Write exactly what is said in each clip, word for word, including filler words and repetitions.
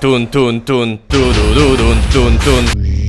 Тун-тун-тун, ту-ду-ду-дун-тун-тун.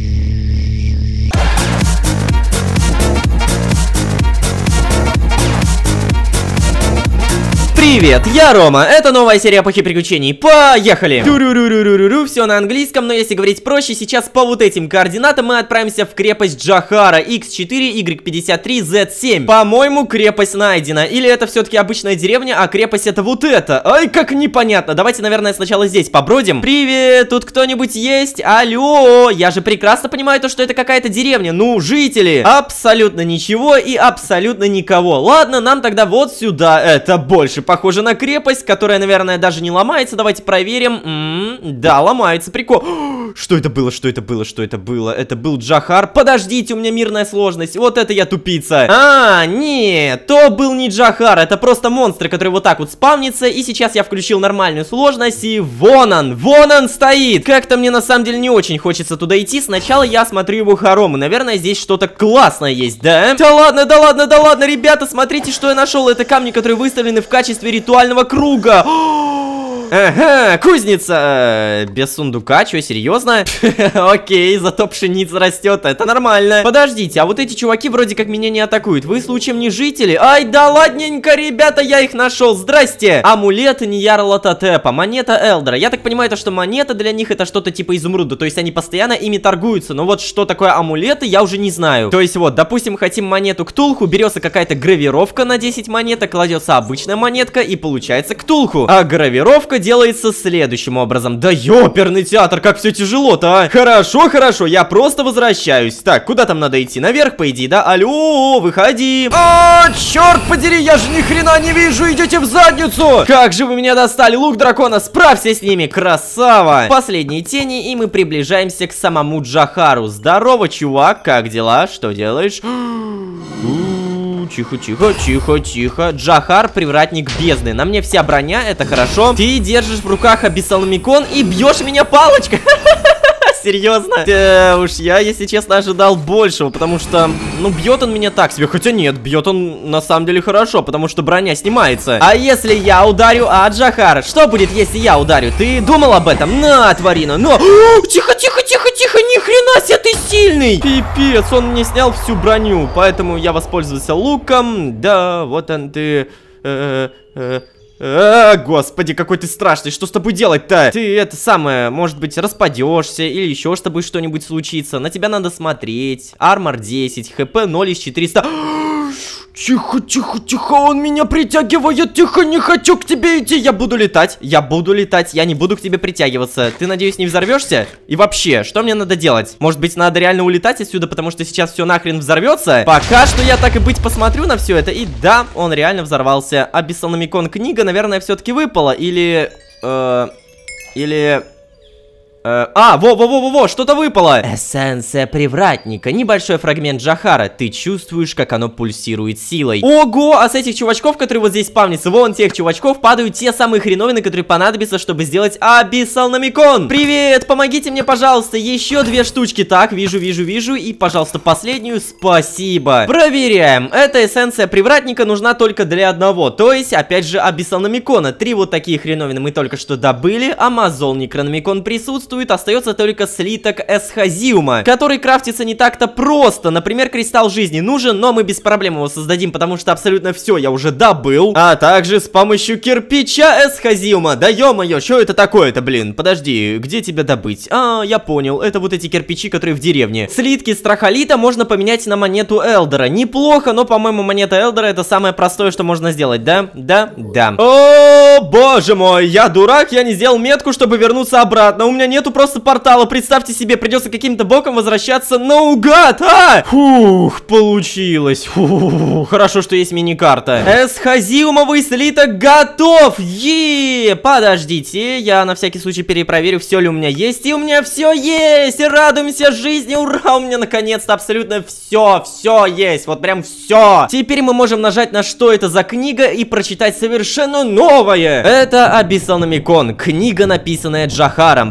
Привет, я Рома, это новая серия эпохи приключений, поехали! Ту-ру-ру-ру-ру-ру, все на английском, но если говорить проще, сейчас по вот этим координатам мы отправимся в крепость Джохара, икс четыре, игрек пятьдесят три, зет семь. По-моему, крепость найдена, или это все-таки обычная деревня, а крепость это вот это? Ай, как непонятно, давайте, наверное, сначала здесь побродим. Привет, тут кто-нибудь есть? Алло, я же прекрасно понимаю то, что это какая-то деревня, ну, жители. Абсолютно ничего и абсолютно никого. Ладно, нам тогда вот сюда, это больше похоже на крепость, которая, наверное, даже не ломается. Давайте проверим. М-м, да, ломается, прикол. Что это было, что это было, что это было? Это был Джохар. Подождите, у меня мирная сложность. Вот это я тупица. А, нет, то был не Джохар. Это просто монстр, который вот так вот спавнится. И сейчас я включил нормальную сложность. И вон он, вон он стоит. Как-то мне на самом деле не очень хочется туда идти. Сначала я смотрю его хоромы. Наверное, здесь что-то классное есть, да? Да ладно, да ладно, да ладно, ребята, смотрите, что я нашел. Это камни, которые выставлены в качестве ритуального круга. Ага, кузница. Без сундука, что, серьезно? Окей, зато пшеница растет, это нормально. Подождите, а вот эти чуваки вроде как меня не атакуют. Вы случаем не жители? Ай, да ладненько, ребята, я их нашел. Здрасте. Амулет Ньярлатотепа, монета Элдера. Я так понимаю, то, что монета для них это что-то типа изумруда. То есть они постоянно ими торгуются. Но вот что такое амулеты, я уже не знаю. То есть вот, допустим, хотим монету Ктулху, берется какая-то гравировка на десять монеток, кладется обычная монетка и получается Ктулху. А гравировка делается следующим образом. Да ёперный театр, как все тяжело-то, а. Хорошо, хорошо, я просто возвращаюсь. Так, куда там надо идти? Наверх, по идее, да? Алло, выходи. А, черт подери, я же ни хрена не вижу, идите в задницу. Как же вы меня достали, лук дракона, справься с ними, красава. Последние тени, и мы приближаемся к самому Джохару. Здорово, чувак, как дела? Что делаешь? Тихо, тихо, тихо, тихо. Джохар, привратник бездны. На мне вся броня, это хорошо. Ты держишь в руках Абиссалмикон и бьешь меня палочкой. Серьезно? Да уж, я, если честно, ожидал большего, потому что, ну, бьет он меня так себе. Хотя нет, бьет он на самом деле хорошо, потому что броня снимается. А если я ударю, а, Джохар? Что будет, если я ударю? Ты думал об этом? На, тварина, на. Тихо, тихо, тихо, тихо, ни хрена себе ты сильный. Пипец, он мне снял всю броню, поэтому я воспользовался луком. Да, вот он ты. Э -э А, господи, какой ты страшный, что с тобой делать-то? Ты это самое, может быть, распадешься или еще с тобой что-нибудь случится. На тебя надо смотреть. Армор десять, хп ноль из четырёхсот. Тихо, тихо, тихо, он меня притягивает. Тихо, не хочу к тебе идти. Я буду летать, я буду летать. Я не буду к тебе притягиваться. Ты, надеюсь, не взорвешься? И вообще, что мне надо делать? Может быть, надо реально улетать отсюда, потому что сейчас все нахрен взорвется? Пока что я так и быть посмотрю на все это. И да, он реально взорвался. Абиссалмикон книга, наверное, все-таки выпала. Или... Э, или... А, во-во-во-во-во, что-то выпало. Эссенция привратника. Небольшой фрагмент Джохара. Ты чувствуешь, как оно пульсирует силой. Ого, а с этих чувачков, которые вот здесь спавнятся, вон тех чувачков, падают те самые хреновины, которые понадобятся, чтобы сделать Абиссалмикон. Привет, помогите мне, пожалуйста, еще две штучки. Так, вижу, вижу, вижу. И, пожалуйста, последнюю. Спасибо. Проверяем. Эта эссенция привратника нужна только для одного. То есть, опять же, Абиссалмикона. Три вот такие хреновины мы только что добыли. Амазол Некрономикон присутствует. Остается только слиток Эсхазиума, который крафтится не так-то просто. Например, кристалл жизни нужен, но мы без проблем его создадим, потому что абсолютно все я уже добыл. А также с помощью кирпича Эсхазиума. Да ё-моё, что это такое-то, блин? Подожди, где тебя добыть? А, я понял, это вот эти кирпичи, которые в деревне. Слитки Страхолита можно поменять на монету Элдера. Неплохо, но, по-моему, монета Элдера это самое простое, что можно сделать, да? Да? Да. О, боже мой, я дурак, я не сделал метку, чтобы вернуться обратно. У меня нет просто портала, представьте себе, придется каким-то боком возвращаться наугад, а! Фух, получилось. Фух, хорошо, что есть мини-карта. Эсхазиумовый слиток готов! Е, подождите, я на всякий случай перепроверю, все ли у меня есть, и у меня все есть! Радуемся жизни, ура! У меня наконец-то абсолютно все, все есть, вот прям все. Теперь мы можем нажать на что это за книга и прочитать совершенно новое. Это Абиссалмикон, книга, написанная Джохаром. Привратник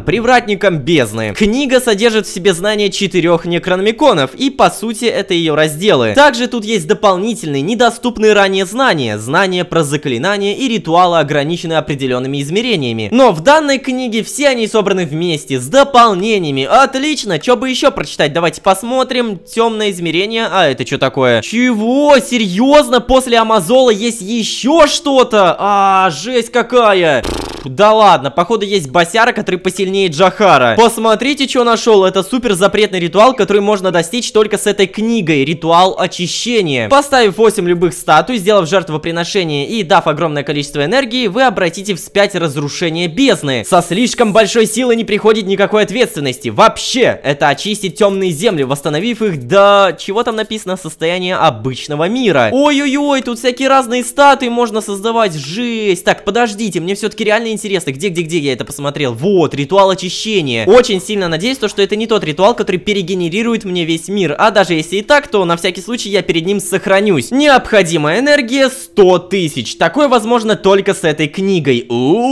привратником бездны. Книга содержит в себе знания четырех некрономиконов, и по сути это ее разделы. Также тут есть дополнительные, недоступные ранее знания, знания про заклинания и ритуалы, ограниченные определенными измерениями. Но в данной книге все они собраны вместе, с дополнениями. Отлично, что бы еще прочитать? Давайте посмотрим. Темное измерение, а это что такое? Чего? Серьезно? После Амазола есть еще что-то? А, жесть какая! Да ладно, походу есть босяра, который посильнее Джохара. Посмотрите, что нашел. Это супер запретный ритуал, который можно достичь только с этой книгой. Ритуал очищения. Поставив восемь любых статуй, сделав жертвоприношение и дав огромное количество энергии, вы обратите вспять разрушение бездны. Со слишком большой силой не приходит никакой ответственности. Вообще, это очистить темные земли, восстановив их до... Чего там написано? Состояние обычного мира. Ой-ой-ой, тут всякие разные статуи можно создавать. Жесть. Так, подождите, мне все-таки реально интересно, где-где-где я это посмотрел. Вот, ритуал очищения. Очень сильно надеюсь, то, что это не тот ритуал, который перегенерирует мне весь мир. А даже если и так, то на всякий случай я перед ним сохранюсь. Необходимая энергия сто тысяч. Такое возможно только с этой книгой.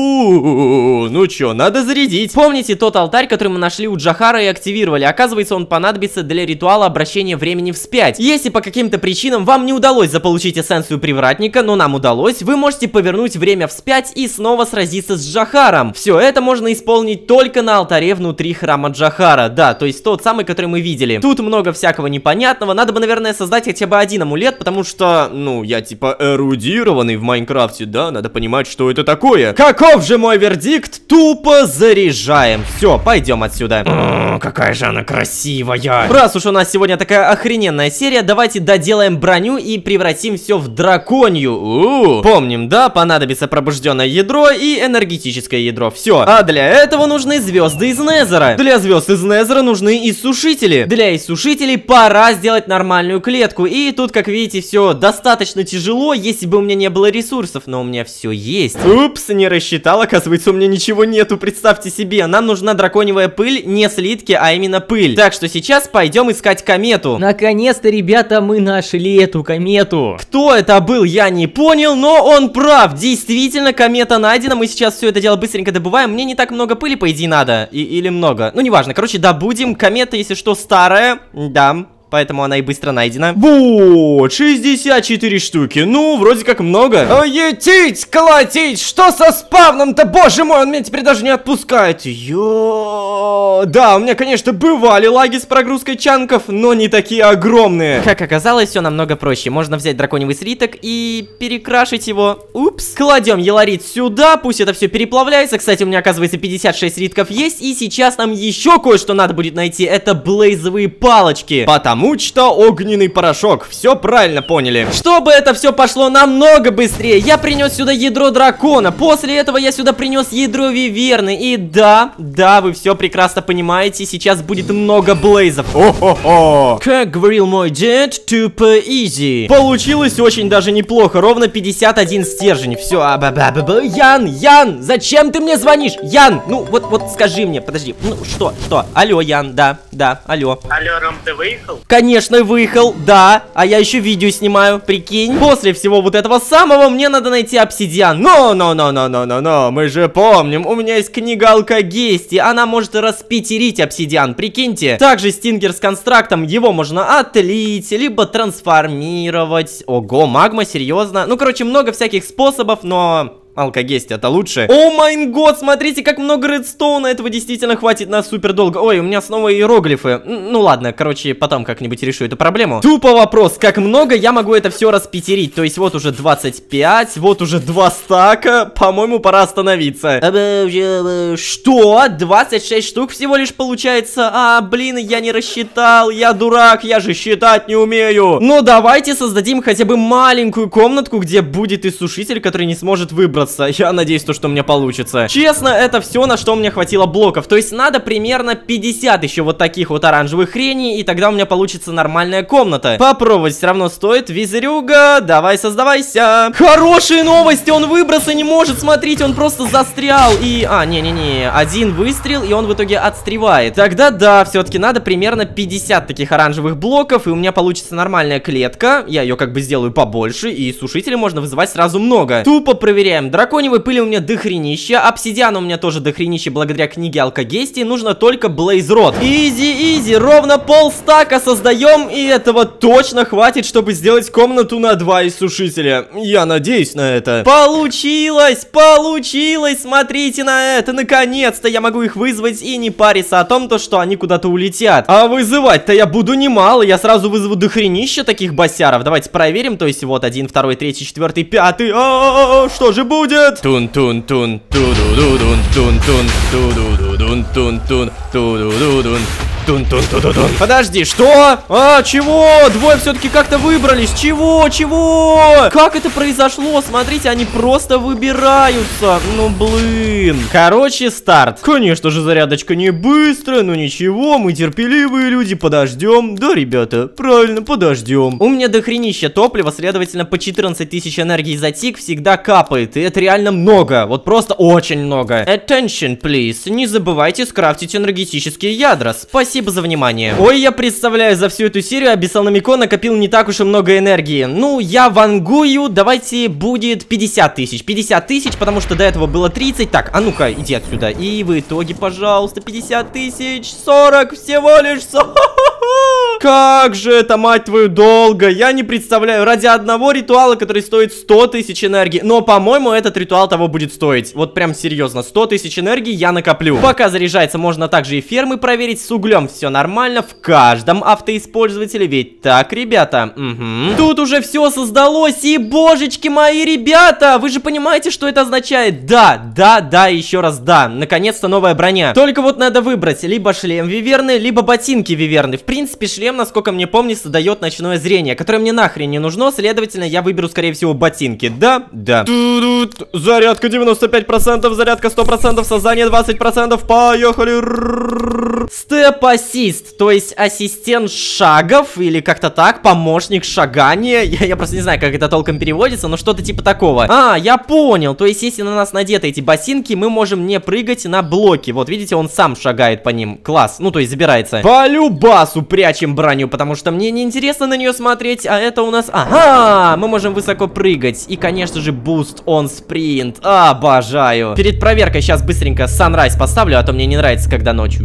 У-у-у-у, ну чё, надо зарядить. Помните тот алтарь, который мы нашли у Джохара и активировали? Оказывается, он понадобится для ритуала обращения времени вспять. Если по каким-то причинам вам не удалось заполучить эссенцию привратника, но нам удалось, вы можете повернуть время вспять и снова сразиться с Джохаром. Все это можно исполнить только на алтаре внутри храма Джохара. Да, то есть тот самый, который мы видели. Тут много всякого непонятного. Надо бы, наверное, создать хотя бы один амулет, потому что, ну, я типа эрудированный в Майнкрафте, да? Надо понимать, что это такое. Каков же мой вердикт? Тупо заряжаем. Все, пойдем отсюда. О, какая же она красивая. Раз уж у нас сегодня такая охрененная серия, давайте доделаем броню и превратим все в драконью. У-у-у. Помним, да? Понадобится пробужденное ядро и энергетическое ядро. Все. А для этого нужны звезды из Незера. Для звезд из Незера нужны иссушители. Для иссушителей пора сделать нормальную клетку. И тут, как видите, все достаточно тяжело, если бы у меня не было ресурсов. Но у меня все есть. Упс, не рассчитал. Оказывается, у меня ничего нету. Представьте себе. Нам нужна драконьевая пыль, не слитки, а именно пыль. Так что сейчас пойдем искать комету. Наконец-то, ребята, мы нашли эту комету. Кто это был, я не понял, но он прав. Действительно, комета найдена. Мы сейчас все это дело быстренько добываем. Мне не так много пыли, по идее, надо. И, или много. Ну, неважно. Короче, добудем. Комета, если что, старая. Да. Поэтому она и быстро найдена. Вот, шестьдесят четыре штуки. Ну, вроде как много. Етить, колотить, что со спавном-то? Боже мой, он меня теперь даже не отпускает. Йо, да, у меня, конечно, бывали лаги с прогрузкой чанков, но не такие огромные. Как оказалось, все намного проще. Можно взять драконьевый слиток и перекрашить его. Упс. Кладем еларит сюда, пусть это все переплавляется. Кстати, у меня, оказывается, пятьдесят шесть слитков есть. И сейчас нам еще кое-что надо будет найти. Это блейзовые палочки. Потому Потому что огненный порошок. Все правильно поняли. Чтобы это все пошло намного быстрее, я принес сюда ядро дракона. После этого я сюда принес ядро виверны. И да, да, вы все прекрасно понимаете. Сейчас будет много блейзов. О-хо-хо. Как говорил мой дед, тупо изи. Получилось очень даже неплохо. Ровно пятьдесят один стержень. Все. Ян, Ян, зачем ты мне звонишь? Ян, ну вот, вот скажи мне, подожди. Ну что, что? Алло, Ян, да, да, алло. Алло, Ром, ты выехал? Конечно, выехал, да. А я еще видео снимаю, прикинь. После всего вот этого самого мне надо найти обсидиан. Но, но, но, но, но, но, но, мы же помним, у меня есть книга Алкогести. Она может распятерить обсидиан, прикиньте. Также стингер с констрактом, его можно отлить, либо трансформировать. Ого, магма, серьезно. Ну, короче, много всяких способов, но... Алкогесть, это лучше. О май год, смотрите, как много редстоуна. Этого действительно хватит на супер долго. Ой, у меня снова иероглифы. Ну ладно, короче, потом как-нибудь решу эту проблему. Тупо вопрос, как много я могу это все распятерить? То есть вот уже двадцать пять, вот уже два стака. По-моему, пора остановиться. Что? двадцать шесть штук всего лишь получается? А, блин, я не рассчитал. Я дурак, я же считать не умею. Ну, давайте создадим хотя бы маленькую комнатку, где будет иссушитель, который не сможет выбраться. Я надеюсь, то, что у меня получится. Честно, это все, на что мне хватило блоков. То есть надо примерно пятьдесят еще вот таких вот оранжевых хреней, и тогда у меня получится нормальная комната. Попробовать все равно стоит. Визерюга, давай создавайся. Хорошие новости, он выбраться не может. Смотрите, он просто застрял. И, а, не-не-не, один выстрел, и он в итоге отстревает. Тогда да, все-таки надо примерно пятьдесят таких оранжевых блоков, и у меня получится нормальная клетка. Я ее как бы сделаю побольше, и сушители можно вызывать сразу много. Тупо проверяем. драконьевой пыли у меня дохренища, обсидиана у меня тоже дохренища благодаря книге Алкогестии, нужно только Блейзрод. Изи, изи, ровно полстака создаем, и этого точно хватит, чтобы сделать комнату на два иссушителя. Я надеюсь на это. Получилось, получилось, смотрите на это, наконец-то я могу их вызвать и не париться о том, то, что они куда-то улетят. А вызывать-то я буду немало, я сразу вызову дохренища таких босяров. Давайте проверим, то есть вот один, второй, третий, четвертый, пятый. А-а-а, что же будет? Тун-тун-тун, ту-ду-ду-дун, тун-тун, ту-ду-ду-дун, тун-тун, ту-ду-ду-дун. Тун-тун-тун-тун. Подожди, что? А, чего? Двое все-таки как-то выбрались. Чего? Чего? Как это произошло? Смотрите, они просто выбираются. Ну, блин. Короче, старт. Конечно же, зарядочка не быстрая, но ничего, мы терпеливые люди, подождем. Да, ребята, правильно, подождем. У меня дохренища топлива, следовательно, по четырнадцать тысяч энергии за тик всегда капает. И это реально много. Вот просто очень много. Attention, please. Не забывайте скрафтить энергетические ядра. Спасибо. Спасибо за внимание. Ой, я представляю, за всю эту серию Абиссалномикон накопил не так уж и много энергии. Ну, я вангую, давайте будет пятьдесят тысяч. пятьдесят тысяч, потому что до этого было тридцать. Так, а ну-ка, иди отсюда. И в итоге, пожалуйста, пятьдесят тысяч, сорок всего лишь. Как же это, мать твою, долго. Я не представляю, ради одного ритуала, который стоит сто тысяч энергии. Но, по-моему, этот ритуал того будет стоить. Вот прям серьезно, сто тысяч энергии я накоплю. Пока заряжается, можно также и фермы проверить. С углем все нормально в каждом автоиспользователе. Ведь так, ребята? Угу. Тут уже все создалось. И, божечки мои, ребята, вы же понимаете, что это означает? Да, да, да, еще раз да. Наконец-то новая броня. Только вот надо выбрать либо шлем виверны, либо ботинки виверны. В принципе, шлем, насколько мне помнится, дает ночное зрение, которое мне нахрен не нужно. Следовательно, я выберу, скорее всего, ботинки. Да, да. Ту-ду-ду. Зарядка девяносто пять процентов, зарядка сто процентов, создание двадцать процентов. Поехали. Степ-ассист, то есть ассистент шагов, или как-то так, помощник шагания. Я, я просто не знаю, как это толком переводится, но что-то типа такого. А, я понял, то есть если на нас надеты эти ботинки, мы можем не прыгать на блоки. Вот, видите, он сам шагает по ним. Класс, ну то есть забирается. По любасу прячем броню, потому что мне неинтересно на нее смотреть, а это у нас... Ага, мы можем высоко прыгать. И, конечно же, буст он спринт. Обожаю. Перед проверкой сейчас быстренько Sunrise поставлю, а то мне не нравится, когда ночью.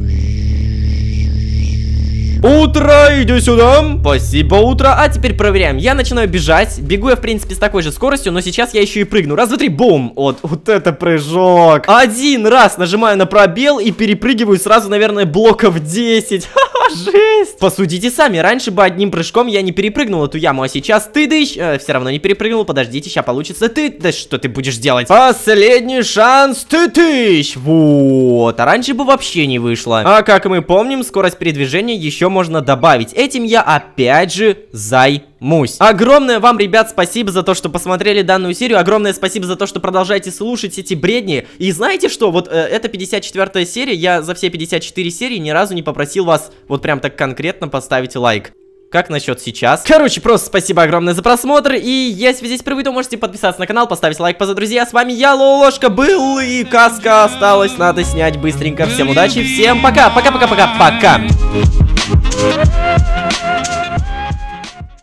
Утро, иди сюда. Спасибо, утро. А теперь проверяем. Я начинаю бежать. Бегу я, в принципе, с такой же скоростью, но сейчас я еще и прыгну. Раз, два, три, бум. Вот, вот это прыжок. Один раз нажимаю на пробел и перепрыгиваю сразу, наверное, блоков десять. Ха-ха, жесть. Посудите сами. Раньше бы одним прыжком я не перепрыгнул эту яму, а сейчас ты дыщ. Э, все равно не перепрыгнул. Подождите, сейчас получится ты. Да что ты будешь делать? Последний шанс, ты тыщ. Вот. А раньше бы вообще не вышло. А как мы помним, скорость передвижения еще можно добавить. Этим я опять же займусь. Огромное вам, ребят, спасибо за то, что посмотрели данную серию. Огромное спасибо за то, что продолжаете слушать эти бредни. И знаете что? Вот э, это пятьдесят четвёртая серия. Я за все пятьдесят четыре серии ни разу не попросил вас вот прям так конкретно поставить лайк. Как насчет сейчас? Короче, просто спасибо огромное за просмотр. И если вы здесь впервые, то можете подписаться на канал, поставить лайк, поза, друзья. С вами я, Лолошка, был, и каска осталась. Надо снять быстренько. Всем удачи, всем пока, пока-пока-пока-пока.